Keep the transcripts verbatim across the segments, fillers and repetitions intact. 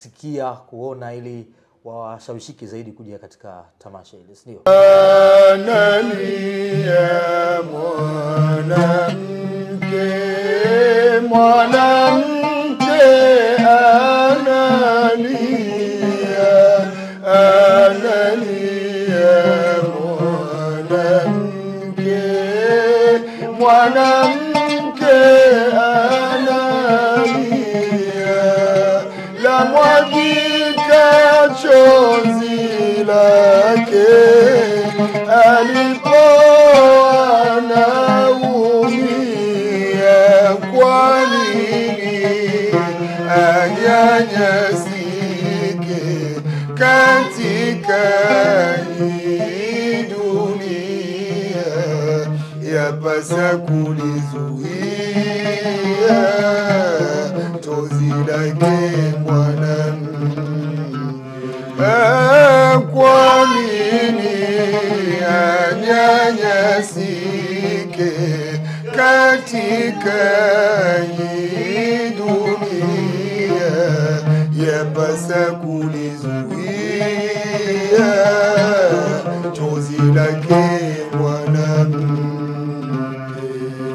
sikia kuona ili washawishiki zaidi kuja katika tamasha hili, ndio? Analia mwanamke, mwanamke analia, analia mwanamke, mwanamke analia, la mwagika chozi lake alipoa anaumia, kwa nini anyanyasike katika hii dunia, yapasa kulizuia chozi lake mwanamke. Kwa nini anyanyasike katika hii dunia, yapasa kulizuia chozi lake mwanamke.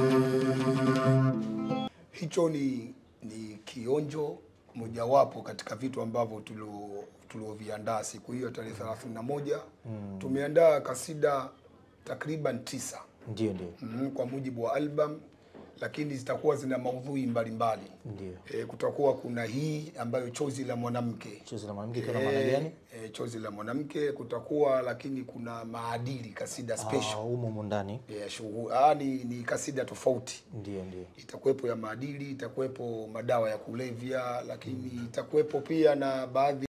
Hicho ni, ni kionjo mojawapo katika vitu ambavyo tulio tulioviandaa siku hiyo tarehe thelathini na moja. Mm. Tumeandaa kasida takriban tisa. Ndio ndio. Mm, kwa mujibu wa album, lakini zitakuwa zina maudhui mbalimbali. Ndio. E, kutakuwa kuna hii ambayo chozi la mwanamke. Chozi la mwanamke kuna maana gani? E, chozi la mwanamke kutakuwa, lakini kuna maadili, kasida special. Ah, humo ndani. Yeah, shughuli. Ah, ni, ni kasida tofauti. Ndio ndio. Itakuwepo ya maadili, itakuwepo madawa ya kulevya, lakini itakuwepo pia na baadhi